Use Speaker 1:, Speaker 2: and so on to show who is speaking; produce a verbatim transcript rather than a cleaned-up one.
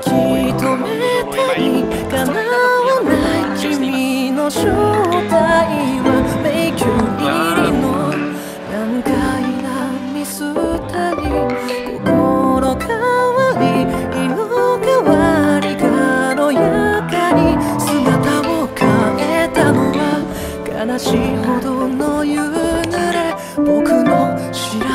Speaker 1: き止めたい叶わない君の正体は迷宮入りの難解なミステリー心変わり色変わり軽やかに姿を変えたのは悲しいほどの夕暮れ僕の知ら